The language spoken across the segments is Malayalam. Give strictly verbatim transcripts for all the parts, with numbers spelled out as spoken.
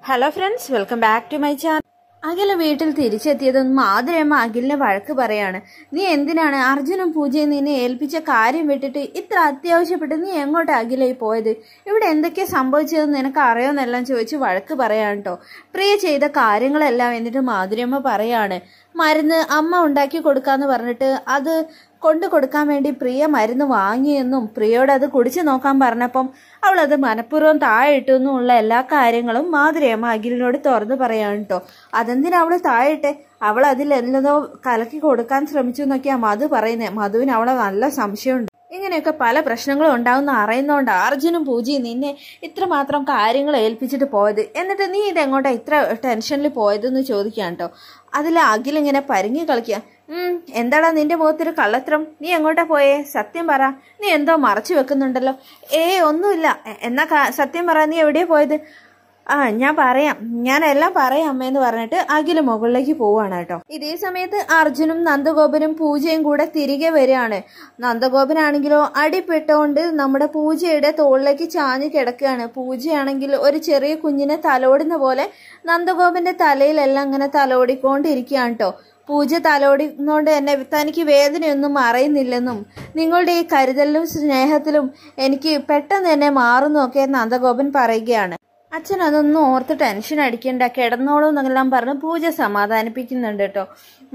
Hello friends, welcome back to my channel. Akhila വീട്ടിൽ തിരിച്ചെത്തിയതും മാധുരമ്മ അഖിലിനെ വഴക്ക് പറയാണ്. നീ എന്തിനാണ് അർജുനും പൂജയും നിന്നെ ഏൽപ്പിച്ച കാര്യം വിട്ടിട്ട് ഇത്ര അത്യാവശ്യപ്പെട്ട് നീ എങ്ങോട്ട് അഖിലായി പോയത്? ഇവിടെ എന്തൊക്കെയാ സംഭവിച്ചതെന്ന് നിനക്ക് അറിയാമെന്നെല്ലാം ചോദിച്ച് വഴക്ക് പറയാണ് കേട്ടോ. പ്രിയ ചെയ്ത കാര്യങ്ങളെല്ലാം എന്നിട്ട് മാധുരമ്മ പറയാണ്, മരുന്ന് അമ്മ ഉണ്ടാക്കി കൊടുക്കാന്ന് പറഞ്ഞിട്ട് അത് കൊണ്ടു കൊടുക്കാൻ വേണ്ടി പ്രിയ മരുന്ന് വാങ്ങിയെന്നും പ്രിയോട് അത് കുടിച്ചു നോക്കാൻ പറഞ്ഞപ്പം അവളത് മനഃപൂർവ്വം താഴെ ഇട്ടെന്നുള്ള എല്ലാ കാര്യങ്ങളും മാധുരമ്മ അഖിലിനോട് തുറന്നു പറയാണ് കേട്ടോ. അതെന്തിനാ അവള് താഴെട്ടെ? അവൾ അതിൽ എന്തോ കലക്കി കൊടുക്കാൻ ശ്രമിച്ചു എന്നൊക്കെയാ മധു പറയുന്നത്. മധുവിന് അവളെ നല്ല സംശയമുണ്ട്. ഇങ്ങനെയൊക്കെ പല പ്രശ്നങ്ങളും ഉണ്ടാവുന്ന അറിയുന്നതുകൊണ്ട് അർജുനും പൂജയും നിന്നെ ഇത്രമാത്രം കാര്യങ്ങൾ ഏൽപ്പിച്ചിട്ട് പോയത്. എന്നിട്ട് നീ ഇതെങ്ങോട്ടാ ഇത്ര ടെൻഷനിൽ പോയതെന്ന് ചോദിക്കാൻ കേട്ടോ. അതിൽ അഖിലിങ്ങനെ പരിങ്ങി കളിക്കുക. ഉം എന്താടാ നിന്റെ മുഖത്തൊരു കള്ളത്രം? നീ എങ്ങോട്ടാ പോയേ? സത്യം പറ. നീ എന്തോ മറച്ചു വെക്കുന്നുണ്ടല്ലോ. ഏ ഒന്നുമില്ല. എന്നാ സത്യം പറ, നീ എവിടെയാ പോയത്? ആ ഞാൻ പറയാം, ഞാൻ എല്ലാം പറയാം അമ്മയെന്ന് പറഞ്ഞിട്ട് അഖില് മുകളിലേക്ക് പോവാണ് കേട്ടോ. ഇതേ സമയത്ത് അർജുനും നന്ദഗോപനും പൂജയും കൂടെ തിരികെ വരികയാണ്. നന്ദഗോപനാണെങ്കിലോ അടിപ്പെട്ടോണ്ട് നമ്മുടെ പൂജയുടെ തോളിലേക്ക് ചാഞ്ഞു കിടക്കുകയാണ്. പൂജയാണെങ്കിൽ ഒരു ചെറിയ കുഞ്ഞിനെ തലോടുന്ന പോലെ നന്ദഗോപന്റെ തലയിലെല്ലാം ഇങ്ങനെ തലോടിക്കൊണ്ടിരിക്കുകയാണ് കേട്ടോ. പൂജ തലോടിക്കൊണ്ട് എന്നെ തനിക്ക് വേദനയൊന്നും അറിയുന്നില്ലെന്നും നിങ്ങളുടെ ഈ കരുതലിലും സ്നേഹത്തിലും എനിക്ക് പെട്ടെന്ന് തന്നെ മാറുന്നൊക്കെ നന്ദഗോപൻ പറയുകയാണ്. അച്ഛൻ അതൊന്നും ഓർത്ത് ടെൻഷൻ അടിക്കണ്ട, കിടന്നോളൂ എന്നെല്ലാം പറഞ്ഞ് പൂജ സമാധാനിപ്പിക്കുന്നുണ്ട് കേട്ടോ.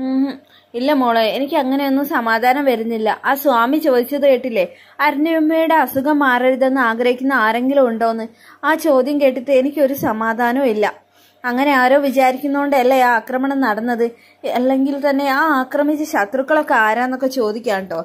ഇല്ല മോളെ, എനിക്ക് അങ്ങനെയൊന്നും സമാധാനം വരുന്നില്ല. ആ സ്വാമി ചോദിച്ചത് കേട്ടില്ലേ, അരുണിയമ്മയുടെ അസുഖം മാറരുതെന്ന് ആഗ്രഹിക്കുന്ന ആരെങ്കിലും ഉണ്ടോന്ന്? ആ ചോദ്യം കേട്ടിട്ട് എനിക്കൊരു സമാധാനവും ഇല്ല. അങ്ങനെ ആരോ വിചാരിക്കുന്നോണ്ടല്ലേ ആ ആക്രമണം നടന്നത്? അല്ലെങ്കിൽ തന്നെ ആ ആക്രമിച്ച ശത്രുക്കളൊക്കെ ആരാന്നൊക്കെ ചോദിക്കാം കേട്ടോ.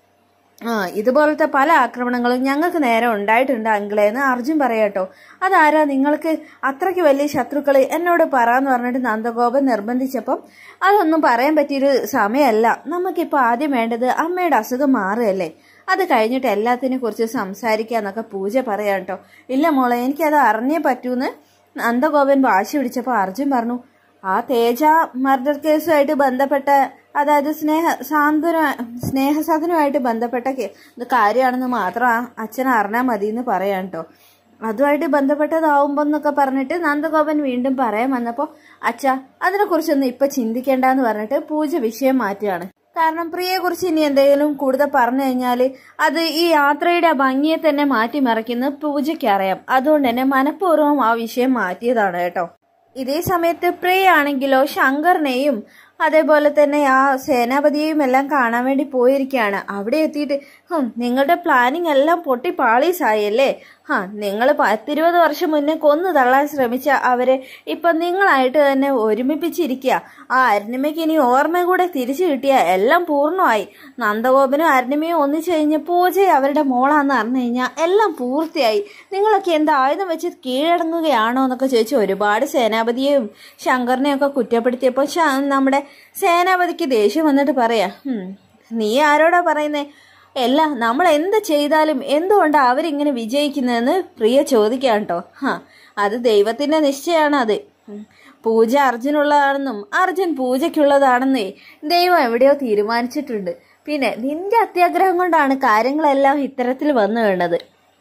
ആ ഇതുപോലത്തെ പല ആക്രമണങ്ങളും ഞങ്ങൾക്ക് നേരെ ഉണ്ടായിട്ടുണ്ട് അങ്കിളേന്ന് അർജുൻ പറയാട്ടോ. അതാരാ? നിങ്ങൾക്ക് അത്രയ്ക്ക് വലിയ ശത്രുക്കള് എന്നോട് പറയാന്ന് പറഞ്ഞിട്ട് നന്ദഗോപൻ നിർബന്ധിച്ചപ്പം അതൊന്നും പറയാൻ പറ്റിയൊരു സമയമല്ല. നമുക്കിപ്പോൾ ആദ്യം വേണ്ടത് അമ്മയുടെ അസുഖം മാറുകയല്ലേ, അത് കഴിഞ്ഞിട്ട് എല്ലാത്തിനെ കുറിച്ച് സംസാരിക്കാന്നൊക്കെ പൂജ പറയാം കേട്ടോ. ഇല്ല മോളെ, എനിക്കത് അറിഞ്ഞേ പറ്റൂന്ന് നന്ദഗോപൻ വാശി പിടിച്ചപ്പോൾ അർജുൻ പറഞ്ഞു, ആ തേജ മർഡർ കേസുമായിട്ട് ബന്ധപ്പെട്ട, അതായത് സ്നേഹ സാന്ത്വന സ്നേഹസാധനമായിട്ട് ബന്ധപ്പെട്ട കാര്യമാണെന്ന് മാത്രം അച്ഛൻ അറിഞ്ഞാൽ മതി എന്ന് പറയാം കേട്ടോ. അതുമായിട്ട് ബന്ധപ്പെട്ടതാവുമ്പോ എന്നൊക്കെ പറഞ്ഞിട്ട് നന്ദഗോപൻ വീണ്ടും പറയാൻ വന്നപ്പോൾ അച്ഛാ അതിനെക്കുറിച്ചൊന്നും ഇപ്പൊ ചിന്തിക്കേണ്ടെന്ന് പറഞ്ഞിട്ട് പൂജ വിഷയം മാറ്റുകയാണ്. കാരണം പ്രിയയെ കുറിച്ച് ഇനി എന്തെങ്കിലും കൂടുതൽ പറഞ്ഞു കഴിഞ്ഞാല് അത് ഈ യാത്രയുടെ ഭംഗിയെ തന്നെ മാറ്റിമറിക്കുന്ന പൂജയ്ക്ക് അറിയാം. അതുകൊണ്ട് തന്നെ മനഃപൂർവ്വം ആ വിഷയം മാറ്റിയതാണ് കേട്ടോ. ഇതേ സമയത്ത് പ്രിയ ആണെങ്കിലോ ശങ്കറിനെയും അതേപോലെ തന്നെ ആ സേനാപതിയെയും എല്ലാം കാണാൻ വേണ്ടി പോയിരിക്കുകയാണ്. അവിടെ എത്തിയിട്ട് ഹും നിങ്ങളുടെ പ്ലാനിങ് എല്ലാം പൊട്ടി പാളീസായല്ലേ? ഹാ നിങ്ങൾ പത്തിരുപത് വർഷം മുന്നേ കൊന്നു തള്ളാൻ ശ്രമിച്ച അവരെ ഇപ്പൊ നിങ്ങളായിട്ട് തന്നെ ഒരുമിപ്പിച്ചിരിക്കുക. ആ അരുണിമയ്ക്ക് ഇനി ഓർമ്മ കൂടെ തിരിച്ചു കിട്ടിയ എല്ലാം പൂർണ്ണമായി. നന്ദഗോപനും അരുണിമയും ഒന്നിച്ചു കഴിഞ്ഞ് പൂജ അവരുടെ മോളാന്ന് അറിഞ്ഞു കഴിഞ്ഞാൽ എല്ലാം പൂർത്തിയായി. നിങ്ങളൊക്കെ എന്താ ആയുധം വെച്ച് കീഴടങ്ങുകയാണോ എന്നൊക്കെ ചോദിച്ച് ഒരുപാട് സേനാപതിയെയും ശങ്കറിനെയും ഒക്കെ കുറ്റപ്പെടുത്തിയപ്പോൾ നമ്മുടെ സേനാപതിക്ക് ദേഷ്യം വന്നിട്ട് പറയാ, നീ ആരോടാ പറയുന്നേ? അല്ല നമ്മൾ എന്ത് ചെയ്താലും എന്തുകൊണ്ടാ അവരിങ്ങനെ വിജയിക്കുന്നതെന്ന് പ്രിയ ചോദിക്കാം കേട്ടോ. ഹാ അത് ദൈവത്തിന്റെ നിശ്ചയമാണ്. അത് പൂജ അർജുനുള്ളതാണെന്നും അർജുൻ പൂജയ്ക്കുള്ളതാണെന്നേ ദൈവം എവിടെയോ തീരുമാനിച്ചിട്ടുണ്ട്. പിന്നെ നിന്റെ അത്യാഗ്രഹം കൊണ്ടാണ് കാര്യങ്ങളെല്ലാം ഇത്തരത്തിൽ വന്നു വീണത്.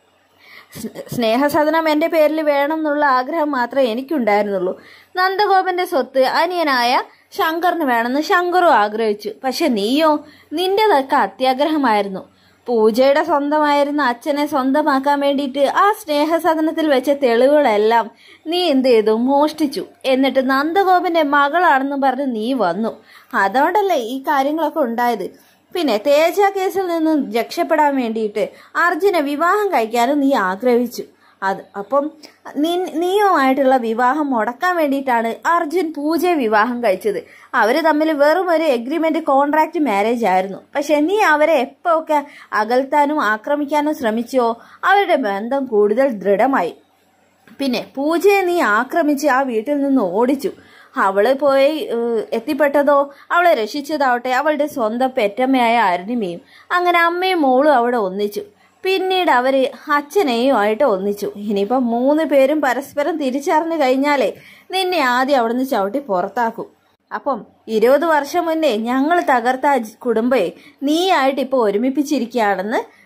സ്നേഹസദനം എന്റെ പേരിൽ വേണം എന്നുള്ള ആഗ്രഹം മാത്രമേ എനിക്കുണ്ടായിരുന്നുള്ളൂ. നന്ദഗോപന്റെ സ്വത്ത് അനിയനായ ശങ്കറിന് വേണമെന്ന് ശങ്കറും ആഗ്രഹിച്ചു. പക്ഷെ നീയോ, നിന്റേതൊക്കെ അത്യാഗ്രഹമായിരുന്നു. പൂജയുടെ സ്വന്തമായിരുന്ന അച്ഛനെ സ്വന്തമാക്കാൻ വേണ്ടിയിട്ട് ആ സ്നേഹസദനത്തിൽ വെച്ച തെളിവുകളെല്ലാം നീ എന്ത് ചെയ്തു? മോഷ്ടിച്ചു. എന്നിട്ട് നന്ദഗോപന്റെ മകളാണെന്ന് പറഞ്ഞ് നീ വന്നു. അതുകൊണ്ടല്ലേ ഈ കാര്യങ്ങളൊക്കെ ഉണ്ടായത്. പിന്നെ തേജ കേസിൽ നിന്നും രക്ഷപ്പെടാൻ വേണ്ടിയിട്ട് അർജുനെ വിവാഹം കഴിക്കാനും നീ ആഗ്രഹിച്ചു. അത് അപ്പം നീ നീയുമായിട്ടുള്ള വിവാഹം മുടക്കാൻ വേണ്ടിയിട്ടാണ് അർജുൻ പൂജയെ വിവാഹം കഴിച്ചത്. അവര് തമ്മിൽ വെറും ഒരു എഗ്രിമെന്റ് കോൺട്രാക്ട് മാരേജ് ആയിരുന്നു. പക്ഷെ നീ അവരെ എപ്പോഴൊക്കെ അകൽത്താനും ആക്രമിക്കാനും ശ്രമിച്ചോ അവരുടെ ബന്ധം കൂടുതൽ ദൃഢമായി. പിന്നെ പൂജയെ നീ ആക്രമിച്ച് ആ വീട്ടിൽ നിന്ന് ഓടിച്ചു. അവള് പോയി എത്തിപ്പെട്ടതോ അവളെ രക്ഷിച്ചതാവട്ടെ അവളുടെ സ്വന്തം പെറ്റമ്മയായ അരുണിമയും. അങ്ങനെ അമ്മയും മോളും അവിടെ ഒന്നിച്ചു. പിന്നീട് അവര് അച്ഛനെയും ആയിട്ട് ഒന്നിച്ചു. ഇനിയിപ്പം മൂന്ന് പേരും പരസ്പരം തിരിച്ചറിഞ്ഞു കഴിഞ്ഞാലേ നിന്നെ ആദ്യം അവിടുന്ന് ചവിട്ടി പുറത്താക്കും. അപ്പം ഇരുപത് വർഷം മുന്നേ ഞങ്ങൾ തകർത്ത കുടുംബയെ നീ ആയിട്ട് ഇപ്പൊ ഒരുമിപ്പിച്ചിരിക്കുകയാണെന്ന്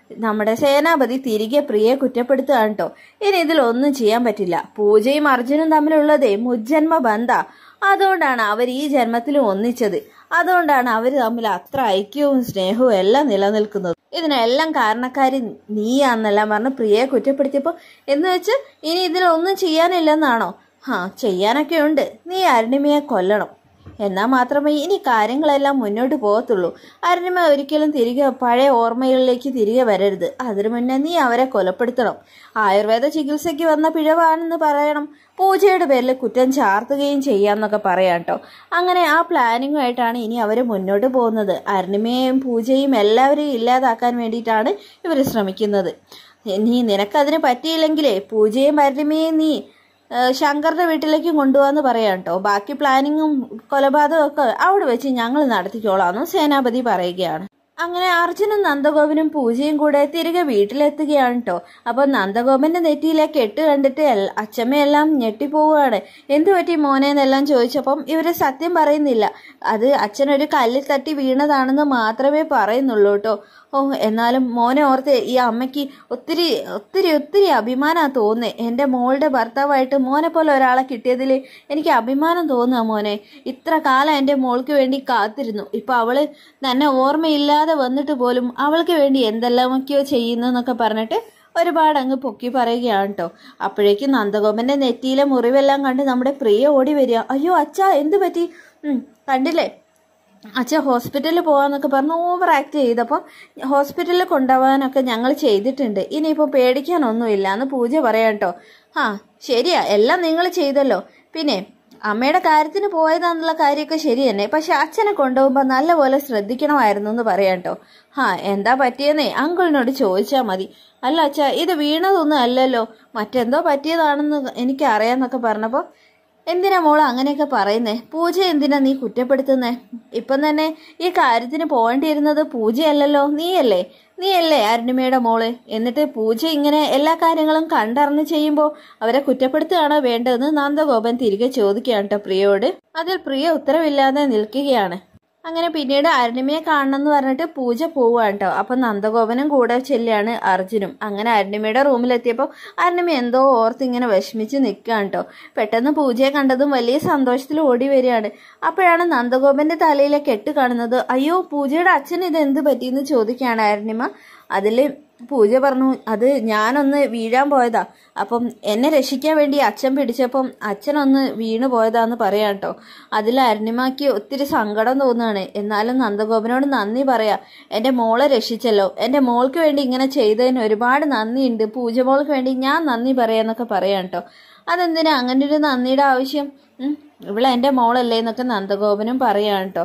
നമ്മുടെ സേനാപതി തിരികെ പ്രിയയെ കുറ്റപ്പെടുത്തുകയാണ് കേട്ടോ. ഇനി ഇതിലൊന്നും ചെയ്യാൻ പറ്റില്ല. പൂജയും അർജുനും തമ്മിലുള്ളതേ മുജ്ജന്മ ബന്ധ. അതുകൊണ്ടാണ് അവർ ഈ ജന്മത്തിലും ഒന്നിച്ചത്. അതുകൊണ്ടാണ് അവർ തമ്മിൽ അത്ര ഐക്യവും സ്നേഹവും എല്ലാം നിലനിൽക്കുന്നത്. ഇതിനെല്ലാം കാരണക്കാരി നീയാന്നെല്ലാം പറഞ്ഞ് പ്രിയയെ കുറ്റപ്പെടുത്തിയപ്പോൾ എന്ന് വെച്ച് ഇനി ഇതിലൊന്നും ചെയ്യാനില്ലെന്നാണോ? ആ, ചെയ്യാനൊക്കെ ഉണ്ട്. നീ അരുണിമയെ കൊല്ലണം. എന്നാൽ മാത്രമേ ഇനി കാര്യങ്ങളെല്ലാം മുന്നോട്ട് പോകത്തുള്ളൂ. അരുണിമ ഒരിക്കലും തിരികെ പഴയ ഓർമ്മകളിലേക്ക് തിരികെ വരരുത്. അതിനു മുന്നേ നീ അവരെ കൊലപ്പെടുത്തണം. ആയുർവേദ ചികിത്സയ്ക്ക് വന്ന പിഴവാണെന്ന് പറയണം. പൂജയുടെ പേരിൽ കുറ്റം ചാർത്തുകയും ചെയ്യാന്നൊക്കെ പറയാം കേട്ടോ. അങ്ങനെ ആ പ്ലാനിങ്ങുമായിട്ടാണ് ഇനി അവർ മുന്നോട്ട് പോകുന്നത്. അരുണിമയെയും പൂജയും എല്ലാവരെയും ഇല്ലാതാക്കാൻ വേണ്ടിയിട്ടാണ് ഇവർ ശ്രമിക്കുന്നത്. നീ നിനക്കതിന് പറ്റിയില്ലെങ്കിലേ പൂജയും അരുണിമയെയും നീ ശങ്കറിന്റെ വീട്ടിലേക്ക് കൊണ്ടുപോകാന്ന് പറയാം കേട്ടോ. ബാക്കി പ്ലാനിങ്ങും കൊലപാതകവും ഒക്കെ അവിടെ വെച്ച് ഞങ്ങൾ നടത്തിക്കോളാന്ന് സേനാപതി പറയുകയാണ്. അങ്ങനെ അർജുനും നന്ദഗോപനും പൂജയും കൂടെ തിരികെ വീട്ടിലെത്തുകയാണ് കേട്ടോ. അപ്പൊ നന്ദഗോപന്റെ നെറ്റിയിലെ കെട്ട് കണ്ടിട്ട് അച്ഛമ്മയെല്ലാം ഞെട്ടിപ്പോവുകയാണ്. എന്തു പറ്റി മോനേന്നെല്ലാം ചോദിച്ചപ്പം ഇവര് സത്യം പറയുന്നില്ല. അത് അച്ഛനൊരു കല്ലിൽ തട്ടി വീണതാണെന്ന് മാത്രമേ പറയുന്നുള്ളൂ കേട്ടോ. ഓ, എന്നാലും മോനെ ഓർത്ത് ഈ അമ്മയ്ക്ക് ഒത്തിരി ഒത്തിരി ഒത്തിരി അഭിമാനമാണ് തോന്നുന്നത്. എൻ്റെ മോളുടെ ഭർത്താവായിട്ട് മോനെ പോലെ ഒരാളെ കിട്ടിയതിൽ എനിക്ക് അഭിമാനം തോന്നുക മോനെ. ഇത്ര കാലം എൻ്റെ മോൾക്ക് വേണ്ടി കാത്തിരുന്നു. ഇപ്പൊ അവള് തന്നെ ഓർമ്മയില്ലാതെ വന്നിട്ട് പോലും അവൾക്ക് വേണ്ടി എന്തെല്ലാമൊക്കെയോ ചെയ്യുന്നതെന്നൊക്കെ പറഞ്ഞിട്ട് ഒരുപാട് അങ്ങ് പൊക്കി പറയുകയാണ് കേട്ടോ. അപ്പോഴേക്കും നന്ദഗോപന്റെ നെറ്റിയിലെ മുറിവെല്ലാം കണ്ട് നമ്മുടെ പ്രിയ ഓടി വരിക. അയ്യോ അച്ഛാ, എന്തു പറ്റി? ഉം കണ്ടില്ലേ അച്ഛൻ ഹോസ്പിറ്റലിൽ പോകാന്നൊക്കെ പറഞ്ഞ് ഓവർ ആക്ട് ചെയ്തപ്പോൾ ഹോസ്പിറ്റലിൽ കൊണ്ടുപോകാനൊക്കെ ഞങ്ങൾ ചെയ്തിട്ടുണ്ട്. ഇനിയിപ്പോൾ പേടിക്കാനൊന്നുമില്ല എന്ന് പൂജ പറയാം കേട്ടോ. ആ ശരിയാ, എല്ലാം നിങ്ങൾ ചെയ്തല്ലോ. പിന്നെ അമ്മയുടെ കാര്യത്തിന് പോയതാന്നുള്ള കാര്യമൊക്കെ ശരി തന്നെ. പക്ഷെ അച്ഛനെ കൊണ്ടുപോകുമ്പോൾ നല്ലപോലെ ശ്രദ്ധിക്കണമായിരുന്നു എന്ന് പറയാം കേട്ടോ. ആ എന്താ പറ്റിയെന്നേ അങ്കിളിനോട് ചോദിച്ചാൽ മതി. അല്ല അച്ഛാ, ഇത് വീണതൊന്നും അല്ലല്ലോ, മറ്റെന്തോ പറ്റിയതാണെന്ന് എനിക്ക് അറിയാന്നൊക്കെ പറഞ്ഞപ്പോൾ എന്തിനാ മോള് അങ്ങനെയൊക്കെ പറയുന്നേ? പൂജ എന്തിനാ നീ കുറ്റപ്പെടുത്തുന്നേ? ഇപ്പം തന്നെ ഈ കാര്യത്തിന് പോകേണ്ടിയിരുന്നത് പൂജയല്ലല്ലോ, നീയല്ലേ നീയല്ലേ അരുണിമയുടെ മോള്. എന്നിട്ട് പൂജ ഇങ്ങനെ എല്ലാ കാര്യങ്ങളും കണ്ടറിഞ്ഞ് ചെയ്യുമ്പോൾ അവരെ കുറ്റപ്പെടുത്തുകയാണോ വേണ്ടതെന്ന് നന്ദഗോപൻ തിരികെ ചോദിക്കുകയാണ് കേട്ടോ പ്രിയയോട്. അതിൽ പ്രിയ ഉത്തരവില്ലാതെ നിൽക്കുകയാണ്. അങ്ങനെ പിന്നീട് അരുണിമയെ കാണണമെന്ന് പറഞ്ഞിട്ട് പൂജ പോവുകയാണ് കേട്ടോ. അപ്പൊ നന്ദഗോപനും കൂടെ ചെല്ലുകയാണ് അർജുനും. അങ്ങനെ അരുണിമയുടെ റൂമിലെത്തിയപ്പോൾ അരുണിമ എന്തോ ഓർത്ത് ഇങ്ങനെ വിഷമിച്ച് നിൽക്കുകയാണ് കേട്ടോ. പെട്ടെന്ന് പൂജയെ കണ്ടതും വലിയ സന്തോഷത്തിൽ ഓടി വരികയാണ്. അപ്പോഴാണ് നന്ദഗോപന്റെ തലയിലെ കെട്ട് കാണുന്നത്. അയ്യോ, പൂജയുടെ അച്ഛൻ ഇത് എന്ത് പറ്റിയെന്ന് ചോദിക്കുകയാണ് അരുണിമ. അതില് പൂജ പറഞ്ഞു, അത് ഞാനൊന്ന് വീഴാൻ പോയതാ. അപ്പം എന്നെ രക്ഷിക്കാൻ വേണ്ടി അച്ഛൻ പിടിച്ചപ്പം അച്ഛനൊന്ന് വീണു പോയതാന്ന് പറയാം കേട്ടോ. അതിൽ അരുണിമയ്ക്ക് ഒത്തിരി സങ്കടം തോന്നുകയാണ്. എന്നാലും നന്ദഗോപനോട് നന്ദി പറയാ. എൻ്റെ മോളെ രക്ഷിച്ചല്ലോ, എൻ്റെ മോൾക്ക് വേണ്ടി ഇങ്ങനെ ചെയ്തതിന് ഒരുപാട് നന്ദിയുണ്ട്. പൂജ മോൾക്ക് വേണ്ടി ഞാൻ നന്ദി പറയാന്നൊക്കെ പറയാം കേട്ടോ. അതെന്തിനാ അങ്ങനെ ഒരു നന്ദിയുടെ ആവശ്യം? ഉം ഇവിടെ എൻ്റെ മോളല്ലേ എന്നൊക്കെ നന്ദഗോപനും പറയാം കേട്ടോ.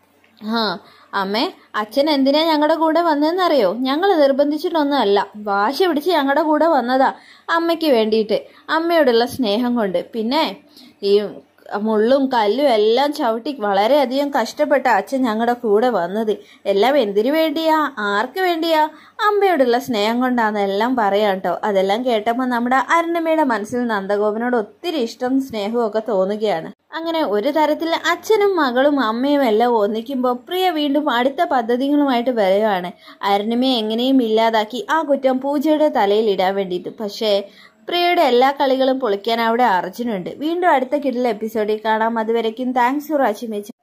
ആ അമ്മേ, അച്ഛൻ എന്തിനാ ഞങ്ങളുടെ കൂടെ വന്നതെന്നറിയോ? ഞങ്ങൾ നിർബന്ധിച്ചിട്ടൊന്നും അല്ല, വാശി പിടിച്ച് ഞങ്ങളുടെ കൂടെ വന്നതാ അമ്മയ്ക്ക് വേണ്ടിയിട്ട്, അമ്മയോടുള്ള സ്നേഹം കൊണ്ട്. പിന്നെ ഈ മുള്ളും കല്ലും എല്ലാം ചവിട്ടി വളരെയധികം കഷ്ടപ്പെട്ട അച്ഛൻ ഞങ്ങളുടെ കൂടെ വന്നത്. എല്ലാം എന്തിനു വേണ്ടിയാ, ആർക്ക് വേണ്ടിയാ? അമ്മയോടുള്ള സ്നേഹം കൊണ്ടാന്ന് എല്ലാം പറയാം കേട്ടോ. അതെല്ലാം കേട്ടപ്പോൾ നമ്മുടെ അരുണിമയുടെ മനസ്സിൽ നന്ദഗോപനോട് ഒത്തിരി ഇഷ്ടം സ്നേഹവും ഒക്കെ തോന്നുകയാണ്. അങ്ങനെ ഒരു തരത്തിൽ അച്ഛനും മകളും അമ്മയും എല്ലാം ഒന്നിക്കുമ്പോൾ പ്രിയ വീണ്ടും അടുത്ത പദ്ധതികളുമായിട്ട് വരികയാണ്. അരുണിമയെ എങ്ങനെയും ഇല്ലാതാക്കി ആ കുറ്റം പൂജയുടെ തലയിൽ ഇടാൻ വേണ്ടിയിട്ട്. പക്ഷേ പ്രിയയുടെ എല്ലാ കളികളും പൊളിക്കാൻ അവിടെ അർജുനുണ്ട്. വീണ്ടും അടുത്ത കിടിലൻ എപ്പിസോഡിൽ കാണാം. അതുവരയ്ക്കും താങ്ക്സ് ഫോർ വാച്ചിങ്.